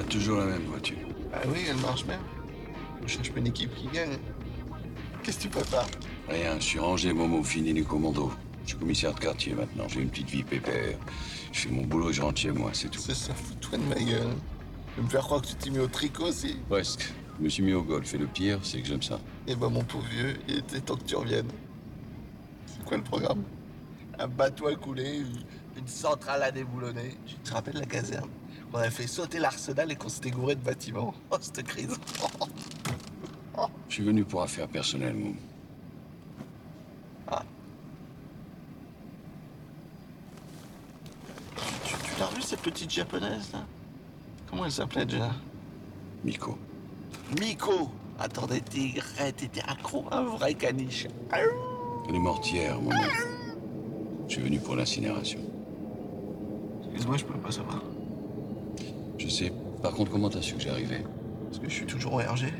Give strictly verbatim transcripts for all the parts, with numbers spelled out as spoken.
Pas toujours la même voiture. Ah oui, elle marche bien. Je cherche pas une équipe qui gagne. Qu'est-ce que tu prépares? Rien, je suis rangé, Momo, fini du commando. Je suis commissaire de quartier maintenant, j'ai une petite vie pépère. Je fais mon boulot et je rentre chez moi, c'est tout. C'est ça, fous-toi de ma gueule. Tu veux me faire croire que tu t'es mis au tricot aussi? Presque. Je me suis mis au golf et le pire, c'est que j'aime ça. Eh ben mon pauvre vieux, il était temps que tu reviennes. C'est quoi le programme? Un bateau à couler, une, une centrale à déboulonner. Tu te rappelles la caserne? On a fait sauter l'arsenal et qu'on s'était gouré de bâtiments. Oh, cette crise. Je suis venu pour affaires personnelles, Momo. Ah. Tu, tu l'as revu cette petite japonaise là? Comment elle s'appelait déjà? Miko. Miko! Attendez, Tigrette, t'étais accro, un vrai caniche. Elle est morte hier, Momo. Je suis venu pour l'incinération. Excuse-moi, je peux pas savoir. Je sais. Par contre, comment t'as su que j'arrivais? Parce que je suis toujours au R G.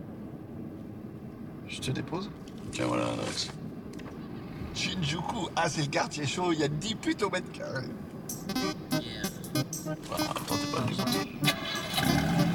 Je te dépose? Tiens, voilà l'adresse. Shinjuku, ah c'est le quartier chaud, il y a dix putes au mètre carré. Ah, attends, t'es pas venu.